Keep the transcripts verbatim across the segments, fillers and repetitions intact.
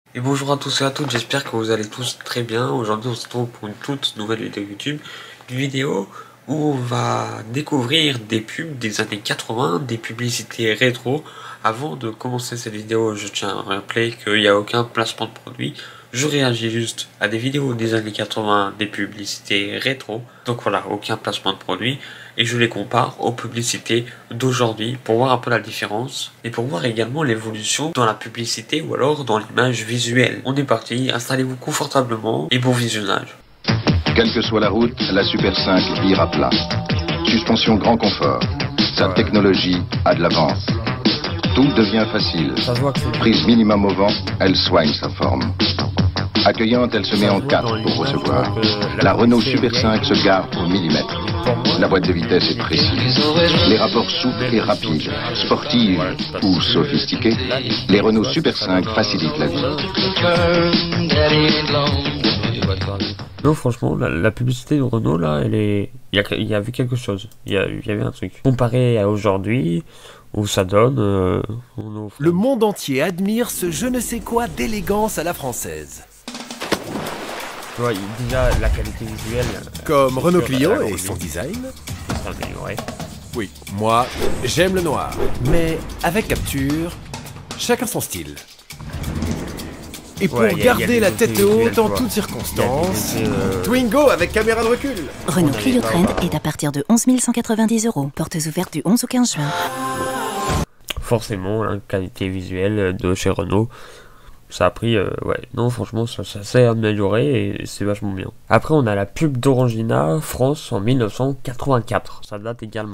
Et bonjour à tous et à toutes, j'espère que vous allez tous très bien. Aujourd'hui on se retrouve pour une toute nouvelle vidéo YouTube. Une vidéo où on va découvrir des pubs des années quatre-vingts, des publicités rétro. Avant de commencer cette vidéo, je tiens à rappeler qu'il n'y a aucun placement de produit. Je réagis juste à des vidéos des années quatre-vingts, des publicités rétro. Donc voilà, aucun placement de produit. Et je les compare aux publicités d'aujourd'hui pour voir un peu la différence. Et pour voir également l'évolution dans la publicité ou alors dans l'image visuelle. On est parti, installez-vous confortablement et bon visionnage. Quelle que soit la route, la Super cinq ira plat. Suspension grand confort. Sa ouais. technologie a de l'avance. Tout devient facile. Prise minimum au vent, elle soigne sa forme. Accueillante, elle se met en quatre pour recevoir. La Renault Super cinq se gare au millimètre. La boîte de vitesse est précise. Les rapports souples et rapides, sportives ou sophistiqués, les Renault Super cinq facilitent la vie. Non, franchement, la, la publicité de Renault, là, elle est... Il y, a, il y avait quelque chose. Il y, a, il y avait un truc. Comparé à aujourd'hui, où ça donne... Euh, offre... Le monde entier admire ce je ne sais quoi d'élégance à la française. Tu vois, déjà, la qualité visuelle... Comme Renault Clio et son design. Amélioré. Oui, moi, j'aime le noir. Mais avec Capture, chacun son style. Et pour ouais, garder y a la tête haute en toutes circonstances, euh... Twingo avec caméra de recul. Renault Clio Trend est à partir de onze mille cent quatre-vingt-dix euros. Portes ouvertes du onze au quinze juin. Forcément, la hein, qualité visuelle de chez Renault, ça a pris... Euh, ouais, non, franchement, ça, ça s'est amélioré et c'est vachement bien. Après, on a la pub d'Orangina France en mille neuf cent quatre-vingt-quatre. Ça date également.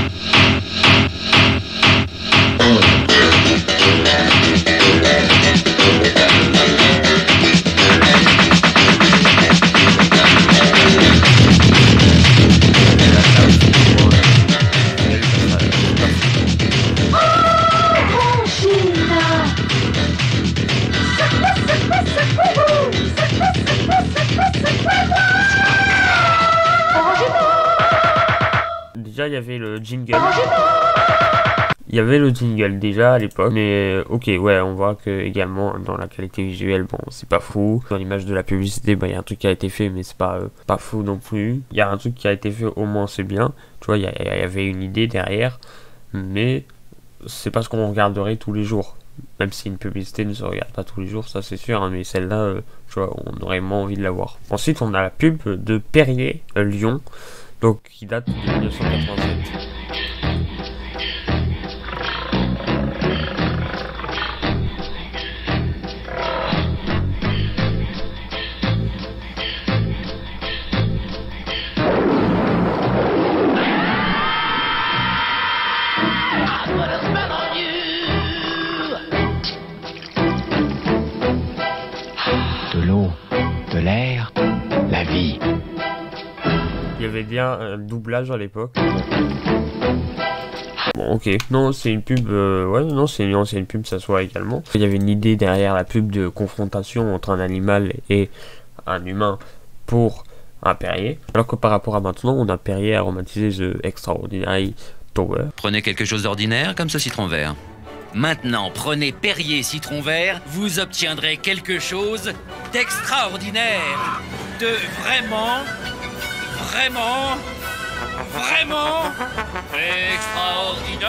Déjà, il y avait le jingle. Il y avait le jingle déjà à l'époque, mais ok, ouais, on voit que également dans la qualité visuelle, bon, c'est pas fou. Dans l'image de la publicité, bah, il y a un truc qui a été fait, mais c'est pas euh, pas fou non plus. Il y a un truc qui a été fait, au moins c'est bien. Tu vois, il y, y avait une idée derrière, mais c'est pas ce qu'on regarderait tous les jours. Même si une publicité ne se regarde pas tous les jours, ça c'est sûr, hein, mais celle-là, euh, tu vois, on aurait moins envie de la voir. Ensuite, on a la pub de Perrier euh, Lyon, donc qui date de mille neuf cent quatre-vingt-sept. De l'eau, de l'air, la vie. Il y avait bien un doublage à l'époque. Bon, ok. Non, c'est une pub. Euh, ouais, non, c'est une ancienne pub, ça soit également. Il y avait une idée derrière la pub de confrontation entre un animal et un humain pour un Perrier. Alors que par rapport à maintenant, on a Perrier aromatisé The Extraordinary Tower. Prenez quelque chose d'ordinaire comme ce citron vert. Maintenant, prenez Perrier citron vert, vous obtiendrez quelque chose d'extraordinaire, de vraiment, vraiment, vraiment extraordinaire.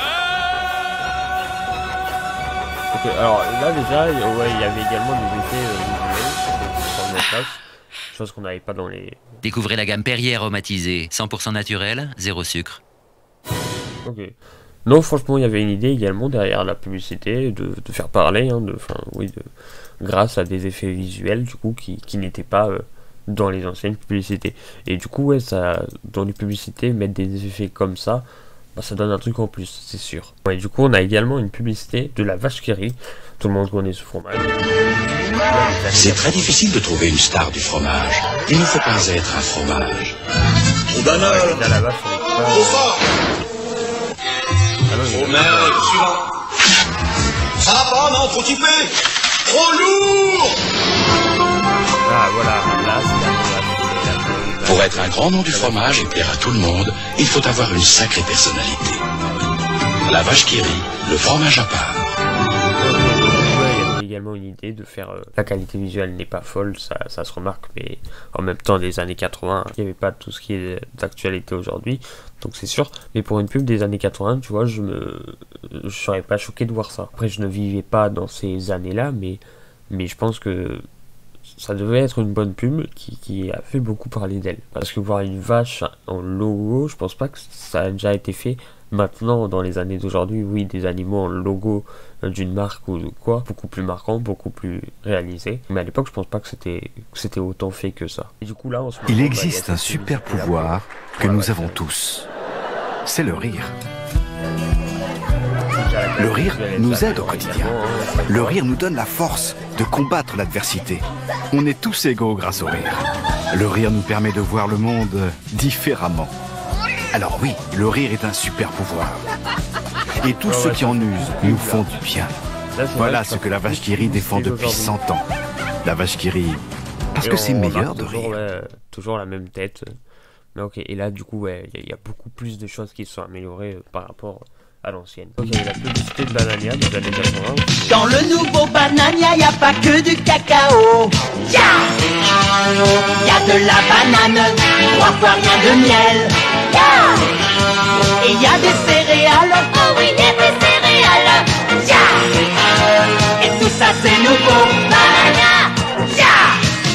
Ok, alors là déjà, ouais, il y avait également des effets euh, visuels sur notre place, chose qu'on n'avait pas dans les... Découvrez la gamme Perrier aromatisée, cent pour cent naturel, zéro sucre. Ok. Non, franchement, il y avait une idée également derrière la publicité de, de faire parler, hein, de, enfin, oui, de, grâce à des effets visuels du coup qui, qui n'étaient pas euh, dans les anciennes publicités. Et du coup, ouais, ça, dans les publicités, mettre des effets comme ça, bah, ça donne un truc en plus, c'est sûr. Et du coup, on a également une publicité de la vache qui rit. Tout le monde connaît ce fromage. C'est très difficile de trouver une star du fromage. Il ne faut pas être un fromage. Au banal. Ouais, la vache, oh merde, suivant. Ça va pas, non, trop typé. Trop lourd. Ah voilà, là c'est la... Pour être un grand nom du fromage et plaire à tout le monde, il faut avoir une sacrée personnalité. La vache qui rit, le fromage à part. Ouais, il y avait également une idée de faire... Euh, la qualité visuelle n'est pas folle, ça, ça se remarque, mais en même temps, des années quatre-vingts, il n'y avait pas tout ce qui est d'actualité aujourd'hui, donc c'est sûr. Mais pour une pub des années quatre-vingts, tu vois, je me... je serais pas choqué de voir ça. Après, je ne vivais pas dans ces années-là, mais, mais je pense que ça devait être une bonne pub qui, qui a fait beaucoup parler d'elle. Parce que voir une vache en logo, je pense pas que ça a déjà été fait. Maintenant, dans les années d'aujourd'hui, oui, des animaux en logo d'une marque ou de quoi, beaucoup plus marquant, beaucoup plus réalisé. Mais à l'époque, je pense pas que c'était que c'était autant fait que ça. Et du coup, là, en ce moment, il existe bah, un super pouvoir que nous avons tous. C'est le rire. Le rire nous aide au quotidien. Le rire nous donne la force de combattre l'adversité. On est tous égaux grâce au rire. Le rire nous permet de voir le monde différemment. Alors oui, le rire est un super pouvoir. Et tous ceux qui en usent nous font du bien. Voilà ce que la vache qui rit défend depuis cent ans. La vache qui rit parce que c'est meilleur de rire. Ouais, toujours la même tête. Mais ok, et là du coup, ouais, il y, y a beaucoup plus de choses qui se sont améliorées euh, par rapport à l'ancienne. Ok, la publicité de Banania des années quatre-vingts. Dans le nouveau Banania, y a pas que du cacao. Ya y a de la banane, trois fois rien de miel. Ya et y a des céréales. Oh oui, y a des céréales. Ya et tout ça c'est nouveau Banania. Ya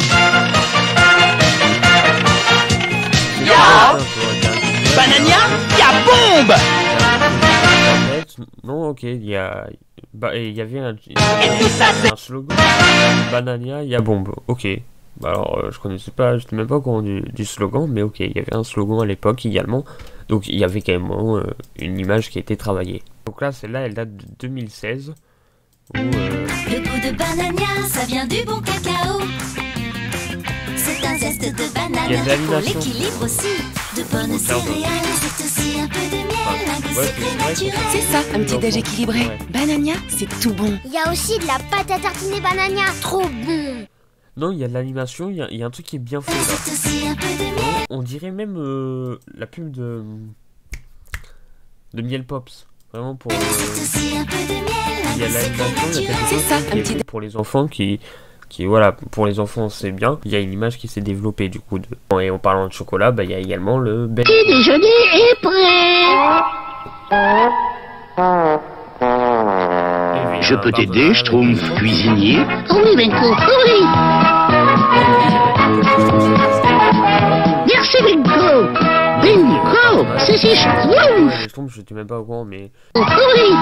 ya Banania, y a bombe. Non, ok, il y a... Bah, il y avait un, un slogan. Banania, il y a bombe. Ok. Bah alors, euh, je connaissais pas, je sais même pas au courant du, du slogan, mais ok, il y avait un slogan à l'époque également. Donc, il y avait quand même euh, une image qui a été travaillée. Donc là, celle-là, elle date de deux mille seize. Où, euh... Le goût de Banania, ça vient du bon cacao. C'est un zeste de banane pour l'équilibre aussi. De bonnes céréales, c'est aussi un peu de miel, un goût secret naturel. C'est ça, un petit déj équilibré. Banania, c'est tout bon. Il y a aussi de la pâte à tartiner Banania, trop bon. Non, il y a de l'animation, il y, y a un truc qui est bien fait là. C'est aussi un peu de miel. On, on dirait même euh, la pub de de Miel Pops. Vraiment pour. Euh, c'est un peu de miel. Il y a l'animation, il y a quelque chose ça, qui est fait pour les enfants qui qui voilà, pour les enfants c'est bien. Il y a une image qui s'est développée du coup de. Et en parlant de chocolat, bah il y a également le Benko. Petit déjeuner est prêt. Je peux t'aider, Schtroumpf, cuisinier? Oui, Benko, oui. Merci, Benko. Benko, c'est si Schtroumpf. Schtroumpf, je suis même pas au courant, mais. Oui.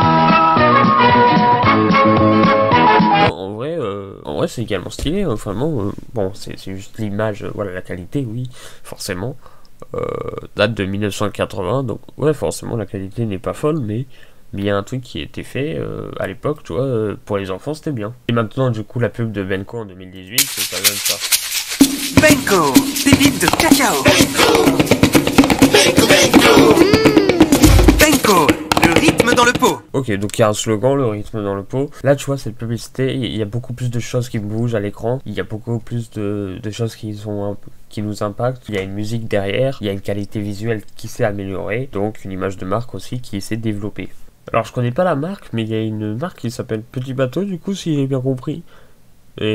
Non, en vrai, euh, en vrai, c'est également stylé. Hein, vraiment, euh, bon, c'est juste l'image, euh, voilà, la qualité, oui, forcément. Euh, date de mille neuf cent quatre-vingts, donc ouais, forcément, la qualité n'est pas folle, mais mais il y a un truc qui a été fait euh, à l'époque, tu vois, euh, pour les enfants, c'était bien. Et maintenant, du coup, la pub de Benko en deux mille dix-huit, c'est ça donne ça. Benko, pépite de cacao. Benko, Benko, Benko, le rythme dans le pot. Ok, donc il y a un slogan, le rythme dans le pot. Là, tu vois, cette publicité, il y a beaucoup plus de choses qui bougent à l'écran. Il y a beaucoup plus de, de choses qui sont un peu, qui nous impactent. Il y a une musique derrière, il y a une qualité visuelle qui s'est améliorée, donc une image de marque aussi qui s'est développée. Alors je connais pas la marque, mais il y a une marque qui s'appelle Petit Bateau, du coup, si j'ai bien compris. Et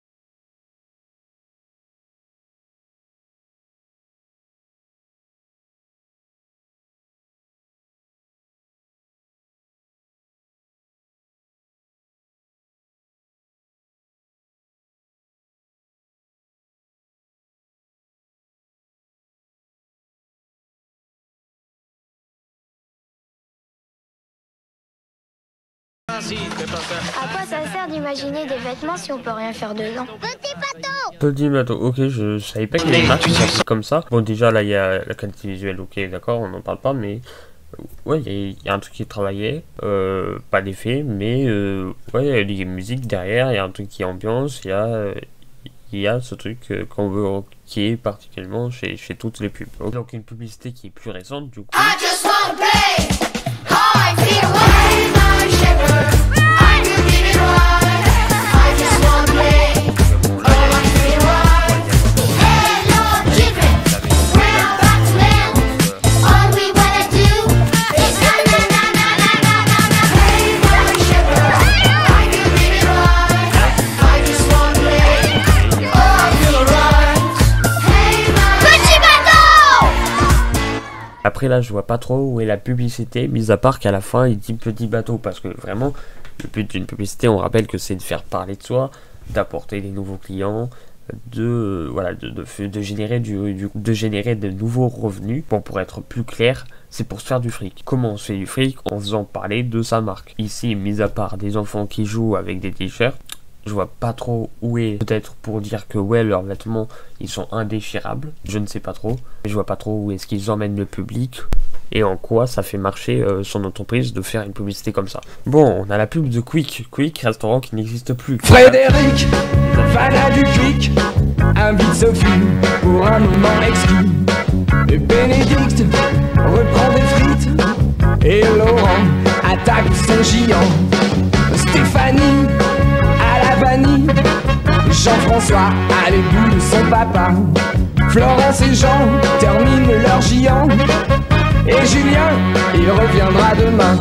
à quoi ça sert d'imaginer des vêtements si on peut rien faire dedans? Petit bateau. Petit Bateau, ok, je savais pas qu'il y avait une marque qui s'appelait comme ça. Bon, déjà là, il y a la qualité visuelle, ok, d'accord, on n'en parle pas, mais ouais, il y, y a un truc qui est travaillé, euh, pas d'effet, mais euh, ouais, il y a des musiques derrière, il y a un truc qui est ambiance, il y a, euh, y a ce truc euh, qu'on veut, qui est particulièrement chez, chez toutes les pubs. Donc une publicité qui est plus récente, du coup. I just wanna play. I feel way my shepherd. I can give it one. I just wanna play. Oh, I feel right. Hello, children. We're about to land. All we wanna do is na na na na na na na. Hey, my shepherd. I can give it one. après là je vois pas trop où est la publicité, mis à part qu'à la fin il dit petit bateau, parce que vraiment le but d'une publicité, on rappelle que c'est de faire parler de soi, d'apporter des nouveaux clients, de euh, voilà de, de, de générer du, du de générer de nouveaux revenus. Bon, pour être plus clair, c'est pour se faire du fric. Comment on se fait du fric? En faisant parler de sa marque. Ici, mis à part des enfants qui jouent avec des t-shirts, je vois pas trop où est, peut-être pour dire que ouais, leurs vêtements ils sont indéchirables, je ne sais pas trop. Je vois pas trop où est-ce qu'ils emmènent le public et en quoi ça fait marcher euh, son entreprise de faire une publicité comme ça. Bon, on a la pub de Quick, Quick, restaurant qui n'existe plus. Frédéric, fanat du Quick, invite Sophie pour un moment exquis. Et Bénédicte reprend des frites et Laurent attaque son géant. Stéphanie à la vanille, Jean-François à l'éboule de son papa. Florence et Jean terminent leur géant. Et Julien, il reviendra demain.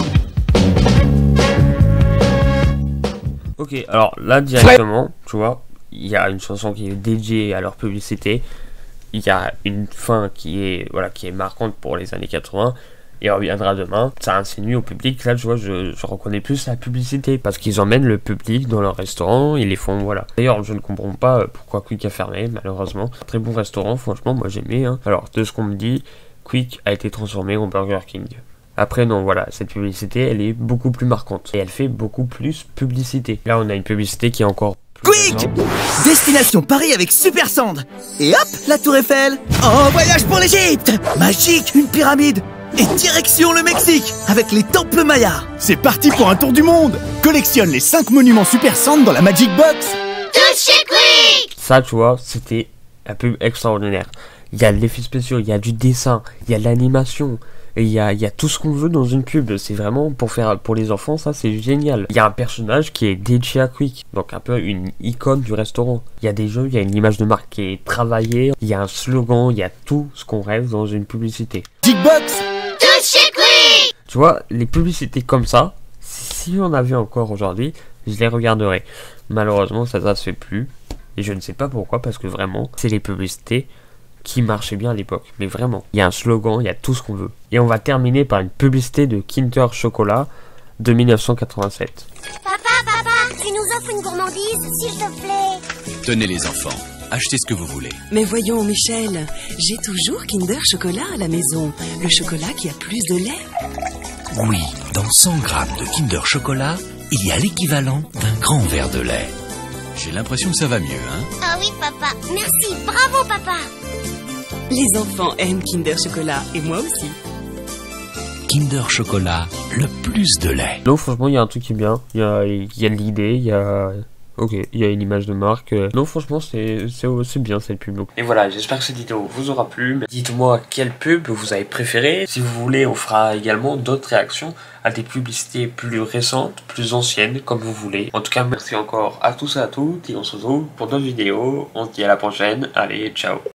Ok, alors là directement, tu vois, il y a une chanson qui est dédiée à leur publicité. Il y a une fin qui est voilà qui est marquante pour les années quatre-vingts. Il reviendra demain. Ça insinue au public. Là, tu vois, je, je reconnais plus la publicité parce qu'ils emmènent le public dans leur restaurant. Ils les font, voilà. D'ailleurs, je ne comprends pas pourquoi Quick a fermé, malheureusement. Très bon restaurant, franchement, moi j'aimais. Hein. Alors, de ce qu'on me dit, Quick a été transformé en Burger King. Après, non, voilà, cette publicité, elle est beaucoup plus marquante. Et elle fait beaucoup plus publicité. Là, on a une publicité qui est encore plus... Quick! Destination Paris avec Super Sand. Et hop, la Tour Eiffel. En voyage pour l'Égypte. Magique, une pyramide. Et direction le Mexique, avec les temples mayas. C'est parti pour un tour du monde. Collectionne les cinq monuments Super Sand dans la Magic Box. Tout chez Quick! Ça, tu vois, c'était la pub extraordinaire. Il y a l'effet spécial, il y a du dessin, il y a l'animation, et il y a, il y a tout ce qu'on veut dans une pub. C'est vraiment pour faire pour les enfants, ça c'est génial. Il y a un personnage qui est dédié à Quick, donc un peu une icône du restaurant. Il y a des jeux, il y a une image de marque qui est travaillée, il y a un slogan, il y a tout ce qu'on rêve dans une publicité. Magic Box. Tout chez Quick! Tu vois, les publicités comme ça, si on avait encore aujourd'hui, je les regarderais. Malheureusement, ça ne se fait plus, et je ne sais pas pourquoi, parce que vraiment, c'est les publicités qui marchait bien à l'époque, mais vraiment. Il y a un slogan, il y a tout ce qu'on veut. Et on va terminer par une publicité de Kinder Chocolat de mille neuf cent quatre-vingt-sept. Papa, papa, tu nous offres une gourmandise, s'il te plaît. Tenez les enfants, achetez ce que vous voulez. Mais voyons, Michel, j'ai toujours Kinder Chocolat à la maison. Le chocolat qui a plus de lait. Oui, dans cent grammes de Kinder Chocolat, il y a l'équivalent d'un grand verre de lait. J'ai l'impression que ça va mieux, hein? Ah oui, papa. Merci. Bravo, papa. Les enfants aiment Kinder Chocolat, et moi aussi. Kinder Chocolat, le plus de lait. Non, franchement, il y a un truc qui est bien. Il y a, il y a de l'idée, il y a... Ok, il y a une image de marque. Non, franchement, c'est bien cette pub. Et voilà, j'espère que cette vidéo vous aura plu. Dites-moi quelle pub vous avez préférée. Si vous voulez, on fera également d'autres réactions à des publicités plus récentes, plus anciennes, comme vous voulez. En tout cas, merci encore à tous et à toutes. Et on se retrouve pour d'autres vidéos. On se dit à la prochaine. Allez, ciao.